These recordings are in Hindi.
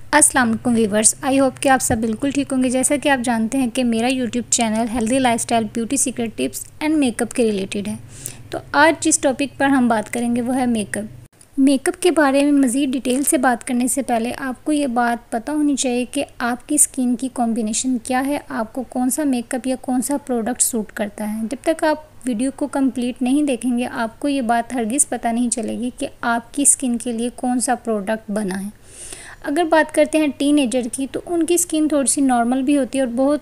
अस्सलाम वालेकुम वीवर्स, आई होप कि आप सब बिल्कुल ठीक होंगे। जैसा कि आप जानते हैं कि मेरा YouTube channel healthy lifestyle, beauty secret tips and makeup के रिलेटेड है। तो आज जिस टॉपिक पर हम बात करेंगे वो है मेकअप। मेकअप के बारे में मज़ीद डिटेल से बात करने से पहले आपको ये बात पता होनी चाहिए कि आपकी स्किन की कॉम्बिनेशन क्या है, आपको कौन सा मेकअप या कौन सा प्रोडक्ट सूट करता है। जब तक आप वीडियो को कंप्लीट नहीं देखेंगे आपको ये बात हरगिज़ पता नहीं चलेगी कि आपकी स्किन के लिए कौन सा प्रोडक्ट बना है। अगर बात करते हैं टीनेजर की, तो उनकी स्किन थोड़ी सी नॉर्मल भी होती है और बहुत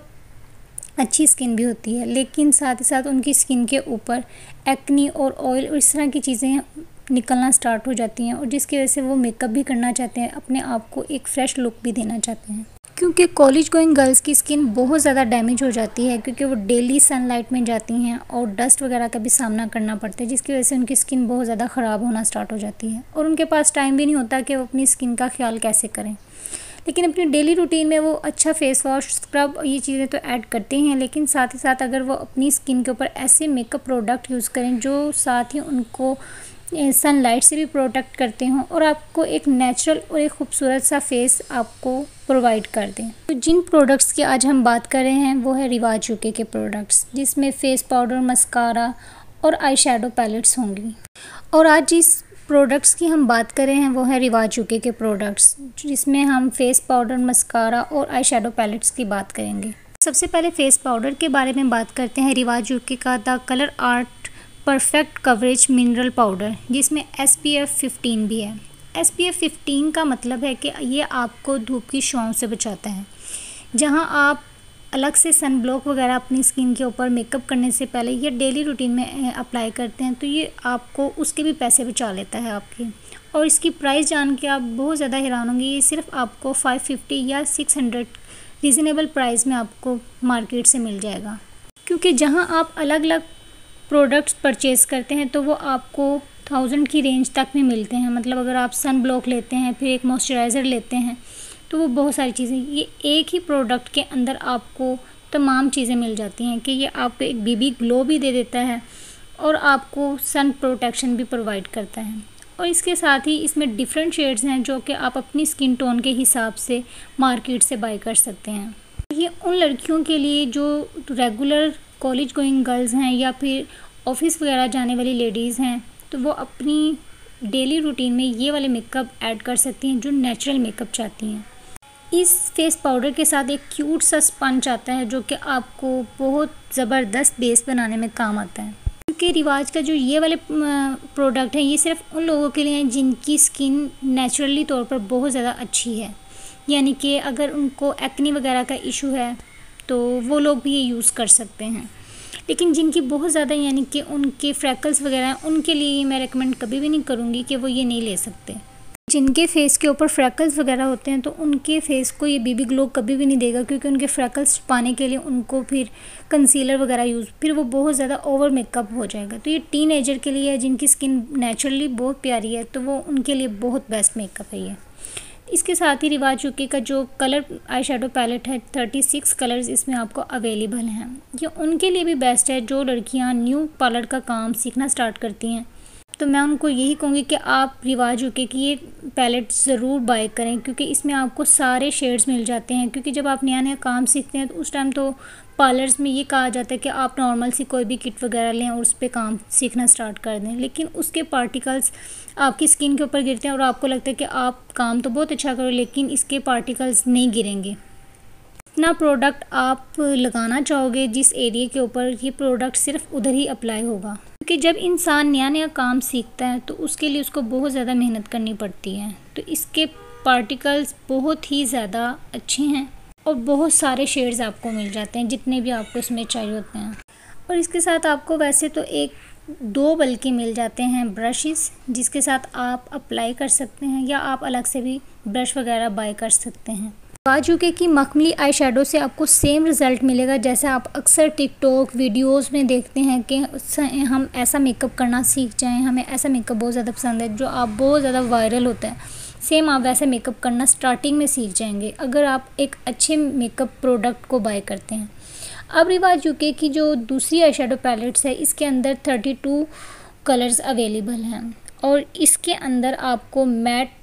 अच्छी स्किन भी होती है, लेकिन साथ ही साथ उनकी स्किन के ऊपर एक्नी और ऑयल और इस तरह की चीज़ें निकलना स्टार्ट हो जाती हैं, और जिसकी वजह से वो मेकअप भी करना चाहते हैं, अपने आप को एक फ़्रेश लुक भी देना चाहते हैं। क्योंकि कॉलेज गोइंग गर्ल्स की स्किन बहुत ज़्यादा डैमेज हो जाती है, क्योंकि वो डेली सनलाइट में जाती हैं और डस्ट वगैरह का भी सामना करना पड़ता है, जिसकी वजह से उनकी स्किन बहुत ज़्यादा ख़राब होना स्टार्ट हो जाती है और उनके पास टाइम भी नहीं होता कि वो अपनी स्किन का ख्याल कैसे करें। लेकिन अपनी डेली रूटीन में वो अच्छा फेस वॉश, स्क्रब, ये चीज़ें तो ऐड करते हैं, लेकिन साथ ही साथ अगर वो अपनी स्किन के ऊपर ऐसे मेकअप प्रोडक्ट यूज़ करें जो साथ ही उनको सनलाइट से भी प्रोटेक्ट करते हों और आपको एक नेचुरल और एक खूबसूरत सा फेस आपको प्रोवाइड कर दें। तो जिन प्रोडक्ट्स की आज हम बात कर रहे हैं वो है रिवाज यूके के प्रोडक्ट्स, जिसमें फेस पाउडर, मस्कारा और आई शेडो पैलेट्स होंगी। और आज जिस प्रोडक्ट्स की हम बात कर रहे हैं वो है रिवाज यूके के प्रोडक्ट्स, जिसमें हम फेस पाउडर, मस्कारा और आई शेडो पैलेट्स की बात करेंगे। सबसे पहले फेस पाउडर के बारे में बात करते हैं। रिवाज यूके का the colour art perfect coverage mineral powder, जिसमें SPF 15 भी है। SPF 15 का मतलब है कि ये आपको धूप की छांव से बचाता है। जहां आप अलग से सन ब्लॉक वगैरह अपनी स्किन के ऊपर मेकअप करने से पहले ये डेली रूटीन में अप्लाई करते हैं, तो ये आपको उसके भी पैसे बचा लेता है आपके। और इसकी प्राइस जान के आप बहुत ज़्यादा हैरान होंगे। ये सिर्फ आपको 550 या 600 रीज़नेबल प्राइस में आपको मार्केट से मिल जाएगा। क्योंकि जहाँ आप अलग अलग प्रोडक्ट्स परचेज़ करते हैं तो वो आपको 1000 की रेंज तक में मिलते हैं। मतलब अगर आप सन ब्लॉक लेते हैं, फिर एक मॉइस्चराइज़र लेते हैं, तो वो बहुत सारी चीज़ें, ये एक ही प्रोडक्ट के अंदर आपको तमाम चीज़ें मिल जाती हैं कि ये आपको एक बेबी ग्लो भी दे देता है और आपको सन प्रोटेक्शन भी प्रोवाइड करता है। और इसके साथ ही इसमें डिफरेंट शेड्स हैं जो कि आप अपनी स्किन टोन के हिसाब से मार्केट से बाय कर सकते हैं। ये उन लड़कियों के लिए जो रेगुलर कॉलेज गोइंग गर्ल्स हैं या फिर ऑफिस वगैरह जाने वाली लेडीज़ हैं, तो वो अपनी डेली रूटीन में ये वाले मेकअप ऐड कर सकती हैं जो नेचुरल मेकअप चाहती हैं। इस फेस पाउडर के साथ एक क्यूट सा स्पंज आता है जो कि आपको बहुत ज़बरदस्त बेस बनाने में काम आता है। क्योंकि रिवाज का जो ये वाले प्रोडक्ट है ये सिर्फ उन लोगों के लिए हैं जिनकी स्किन नेचुरली तौर पर बहुत ज़्यादा अच्छी है, यानी कि अगर उनको एक्ने वगैरह का इशू है तो वो लोग भी ये यूज़ कर सकते हैं। लेकिन जिनकी बहुत ज़्यादा यानी कि उनके फ्रैकल्स वगैरह हैं, उनके लिए मैं रेकमेंड कभी भी नहीं करूँगी कि वो ये नहीं ले सकते। जिनके फेस के ऊपर फ्रैकल्स वगैरह होते हैं तो उनके फेस को ये बेबी ग्लो कभी भी नहीं देगा, क्योंकि उनके फ्रैकल्स छुपाने के लिए उनको फिर कंसीलर वगैरह यूज़, फिर वो बहुत ज़्यादा ओवर मेकअप हो जाएगा। तो ये टीनेजर के लिए है जिनकी स्किन नेचुरली बहुत प्यारी है, तो वो उनके लिए बहुत बेस्ट मेकअप है ये। इसके साथ ही रिवाज यूके का जो कलर आई शेडो पैलेट है, 36 कलर्स इसमें आपको अवेलेबल हैं। ये उनके लिए भी बेस्ट है जो लड़कियां न्यू पार्लर का काम सीखना स्टार्ट करती हैं। तो मैं उनको यही कहूँगी कि आप रिवाज यूके की ये पैलेट ज़रूर बाय करें, क्योंकि इसमें आपको सारे शेड्स मिल जाते हैं। क्योंकि जब आप नया नया काम सीखते हैं तो उस टाइम तो पार्लर्स में ये कहा जाता है कि आप नॉर्मल सी कोई भी किट वगैरह लें और उस पर काम सीखना स्टार्ट कर दें, लेकिन उसके पार्टिकल्स आपकी स्किन के ऊपर गिरते हैं और आपको लगता है कि आप काम तो बहुत अच्छा करो, लेकिन इसके पार्टिकल्स नहीं गिरेंगे। इतना प्रोडक्ट आप लगाना चाहोगे जिस एरिया के ऊपर, ये प्रोडक्ट सिर्फ उधर ही अप्लाई होगा। क्योंकि जब इंसान नया नया काम सीखता है तो उसके लिए उसको बहुत ज़्यादा मेहनत करनी पड़ती है। तो इसके पार्टिकल्स बहुत ही ज़्यादा अच्छे हैं और बहुत सारे शेड्स आपको मिल जाते हैं जितने भी आपको इसमें चाहिए होते हैं। और इसके साथ आपको वैसे तो एक दो बल्कि मिल जाते हैं ब्रशेस, जिसके साथ आप अप्लाई कर सकते हैं, या आप अलग से भी ब्रश वगैरह बाय कर सकते हैं। रिवाज यूके की मखमली आई शेडो से आपको सेम रिज़ल्ट मिलेगा जैसे आप अक्सर टिकटॉक वीडियोस में देखते हैं कि हम ऐसा मेकअप करना सीख जाएं, हमें ऐसा मेकअप बहुत ज़्यादा पसंद है जो आप बहुत ज़्यादा वायरल होता है। सेम आप वैसे मेकअप करना स्टार्टिंग में सीख जाएंगे अगर आप एक अच्छे मेकअप प्रोडक्ट को बाय करते हैं। अब रिवाज यूके की जो दूसरी आई शेडो पैलेट्स है, इसके अंदर 32 कलर्स अवेलेबल हैं और इसके अंदर आपको मैट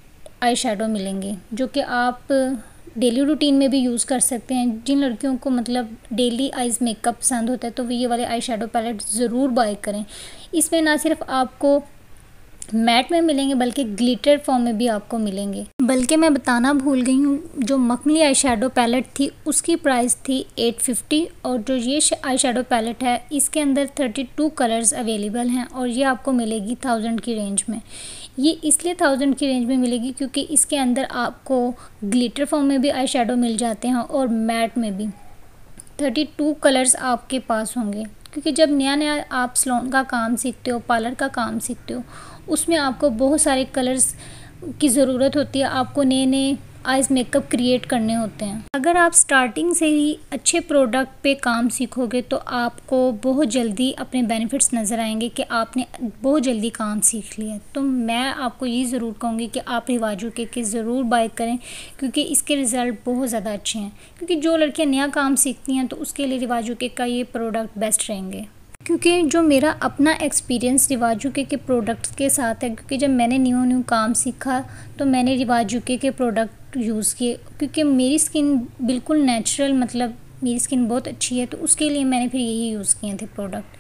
आई शेडो मिलेंगे जो कि आप डेली रूटीन में भी यूज़ कर सकते हैं। जिन लड़कियों को मतलब डेली आइज़ मेकअप पसंद होता है तो वो ये वाले आई शेडो पैलेट ज़रूर बाय करें। इसमें ना सिर्फ आपको मैट में मिलेंगे बल्कि ग्लिटर फॉर्म में भी आपको मिलेंगे। बल्कि मैं बताना भूल गई हूँ, जो मखमली आई शेडो पैलेट थी उसकी प्राइस थी 850 और जो ये आई शेडो पैलेट है इसके अंदर 32 कलर्स अवेलेबल हैं और ये आपको मिलेगी 1000 की रेंज में। ये इसलिए 1000 की रेंज में मिलेगी क्योंकि इसके अंदर आपको ग्लिटर फॉर्म में भी आई शेडो मिल जाते हैं और मैट में भी 32 कलर्स आपके पास होंगे। क्योंकि जब नया नया आप सैलून का काम सीखते हो, पार्लर का काम सीखते हो, उसमें आपको बहुत सारे कलर्स की ज़रूरत होती है। आपको नए नए आइज़ मेकअप क्रिएट करने होते हैं। अगर आप स्टार्टिंग से ही अच्छे प्रोडक्ट पे काम सीखोगे तो आपको बहुत जल्दी अपने बेनिफिट्स नज़र आएंगे कि आपने बहुत जल्दी काम सीख लिया। तो मैं आपको ये ज़रूर कहूँगी कि आप रिवाजू के ज़रूर बाय करें क्योंकि इसके रिज़ल्ट बहुत ज़्यादा अच्छे हैं। क्योंकि जो लड़कियाँ नया काम सीखती हैं तो उसके लिए रिवाजू का ये प्रोडक्ट बेस्ट रहेंगे। क्योंकि जो मेरा अपना एक्सपीरियंस रिवाजू के प्रोडक्ट्स के साथ है, क्योंकि जब मैंने न्यू काम सीखा तो मैंने रिवाजू के प्रोडक्ट यूज़ किए क्योंकि मेरी स्किन बिल्कुल नेचुरल, मतलब मेरी स्किन बहुत अच्छी है तो उसके लिए मैंने फिर यही यूज़ किए थे प्रोडक्ट।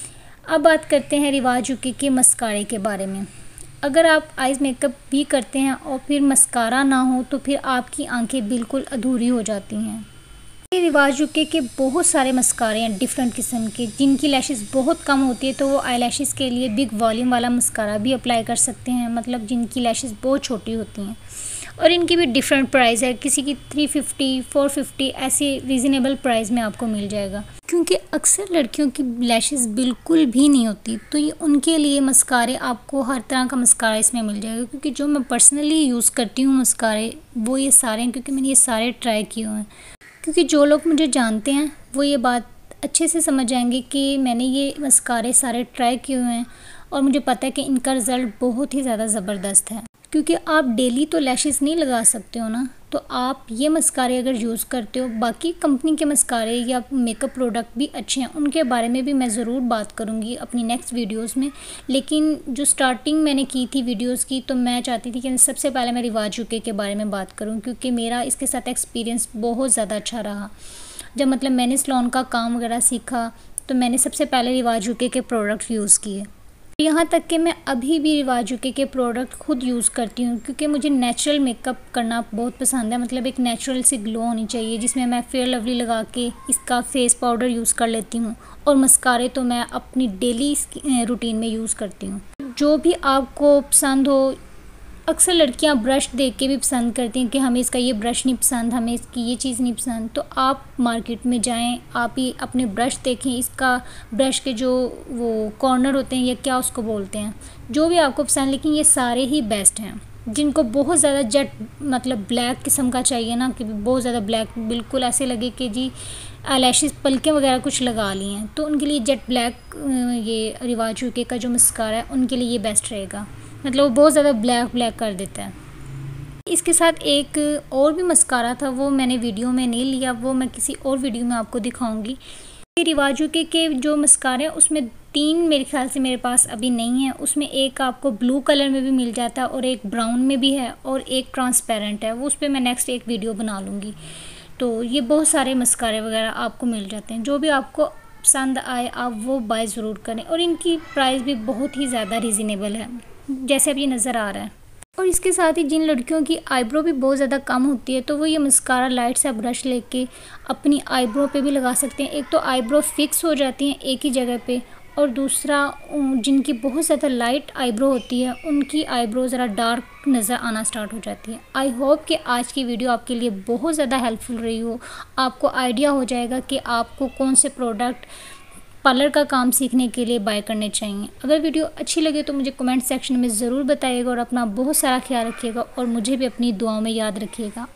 अब बात करते हैं रिवाजू के मस्कारे के बारे में। अगर आप आइज़ मेकअप भी करते हैं और फिर मस्कारा ना हो तो फिर आपकी आंखें बिल्कुल अधूरी हो जाती हैं। रिवाजू के बहुत सारे मस्कारे हैं डिफरेंट किस्म के, जिनकी लैशेस बहुत कम होती है तो वो आई लैशेस के लिए बिग वॉल्यूम वाला मस्कारा भी अप्लाई कर सकते हैं, मतलब जिनकी लैशेस बहुत छोटी होती हैं। और इनकी भी डिफरेंट प्राइस है, किसी की 350, 450 ऐसे रीज़नेबल प्राइस में आपको मिल जाएगा। क्योंकि अक्सर लड़कियों की लैशेस बिल्कुल भी नहीं होती तो ये उनके लिए मस्कारे, आपको हर तरह का मस्कारा इसमें मिल जाएगा। क्योंकि जो मैं पर्सनली यूज़ करती हूँ मस्कारे वो ये सारे हैं, क्योंकि मैंने ये सारे ट्राई किए हुए हैं। क्योंकि जो लोग मुझे जानते हैं वो ये बात अच्छे से समझ जाएंगे कि मैंने ये मस्कारे सारे ट्राई किए हुए हैं और मुझे पता है कि इनका रिज़ल्ट बहुत ही ज़्यादा ज़बरदस्त है। क्योंकि आप डेली तो लैशेस नहीं लगा सकते हो ना, तो आप ये मस्कारे अगर यूज़ करते हो, बाकी कंपनी के मस्कारे या मेकअप प्रोडक्ट भी अच्छे हैं, उनके बारे में भी मैं ज़रूर बात करूँगी अपनी नेक्स्ट वीडियोस में। लेकिन जो स्टार्टिंग मैंने की थी वीडियोस की, तो मैं चाहती थी कि सबसे पहले मैं रिवाजू के बारे में बात करूँ क्योंकि मेरा इसके साथ एक्सपीरियंस बहुत ज़्यादा अच्छा रहा। जब मतलब मैंने सैलून का काम वगैरह सीखा तो मैंने सबसे पहले रिवाजू के प्रोडक्ट यूज़ किए। यहाँ तक कि मैं अभी भी रिवाजू के प्रोडक्ट खुद यूज़ करती हूँ क्योंकि मुझे नेचुरल मेकअप करना बहुत पसंद है। मतलब एक नेचुरल सी ग्लो होनी चाहिए जिसमें मैं फेयर लवली लगा के इसका फेस पाउडर यूज़ कर लेती हूँ और मस्कारे तो मैं अपनी डेली रूटीन में यूज़ करती हूँ। जो भी आपको पसंद हो, अक्सर लड़कियां ब्रश देख के भी पसंद करती हैं कि हमें इसका ये ब्रश नहीं पसंद, हमें इसकी ये चीज़ नहीं पसंद, तो आप मार्केट में जाएं, आप ही अपने ब्रश देखें, इसका ब्रश के जो वो कॉर्नर होते हैं या क्या उसको बोलते हैं, जो भी आपको पसंद, लेकिन ये सारे ही बेस्ट हैं। जिनको बहुत ज़्यादा जेट मतलब ब्लैक किस्म का चाहिए ना, कि बहुत ज़्यादा ब्लैक बिल्कुल ऐसे लगे कि जी आईलैशेस पलकें वगैरह कुछ लगा ली हैं, तो उनके लिए जेट ब्लैक ये रिवाजू का जो मस्कारा है उनके लिए ये बेस्ट रहेगा। मतलब वो बहुत ज़्यादा ब्लैक कर देता है। इसके साथ एक और भी मस्कारा था, वो मैंने वीडियो में नहीं लिया, वो मैं किसी और वीडियो में आपको दिखाऊंगी। रिवाजू के जो मस्कारे हैं उसमें 3 मेरे ख्याल से मेरे पास अभी नहीं है। उसमें एक आपको ब्लू कलर में भी मिल जाता है और एक ब्राउन में भी है और एक ट्रांसपेरेंट है, वो उस पर मैं नेक्स्ट एक वीडियो बना लूँगी। तो ये बहुत सारे मस्कारे वगैरह आपको मिल जाते हैं, जो भी आपको पसंद आए आप वो बाय ज़रूर करें। और इनकी प्राइस भी बहुत ही ज़्यादा रीज़नेबल है जैसे अब ये नज़र आ रहा है। और इसके साथ ही जिन लड़कियों की आईब्रो भी बहुत ज़्यादा कम होती है तो वो ये मस्कारा लाइट सा ब्रश लेके अपनी आईब्रो पे भी लगा सकते हैं। एक तो आईब्रो फिक्स हो जाती हैं एक ही जगह पे, और दूसरा जिनकी बहुत ज़्यादा लाइट आईब्रो होती है उनकी आईब्रो ज़रा डार्क नज़र आना स्टार्ट हो जाती है। आई होप कि आज की वीडियो आपके लिए बहुत ज़्यादा हेल्पफुल रही हो। आपको आइडिया हो जाएगा कि आपको कौन से प्रोडक्ट पार्लर का काम सीखने के लिए बाय करने चाहिए। अगर वीडियो अच्छी लगे तो मुझे कमेंट सेक्शन में ज़रूर बताइएगा और अपना बहुत सारा ख्याल रखिएगा और मुझे भी अपनी दुआओं में याद रखिएगा।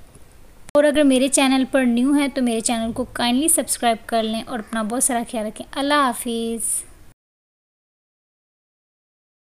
और अगर मेरे चैनल पर न्यू है तो मेरे चैनल को काइंडली सब्सक्राइब कर लें और अपना बहुत सारा ख्याल रखें। अल्लाह हाफिज़।